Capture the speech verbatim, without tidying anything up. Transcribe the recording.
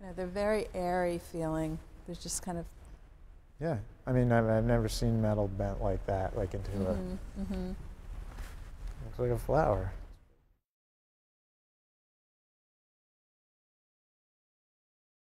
Yeah, they're very airy feeling. They're just kind of. Yeah, I mean, I've, I've never seen metal bent like that, like into a. Mm-hmm, mm-hmm. Looks like a flower.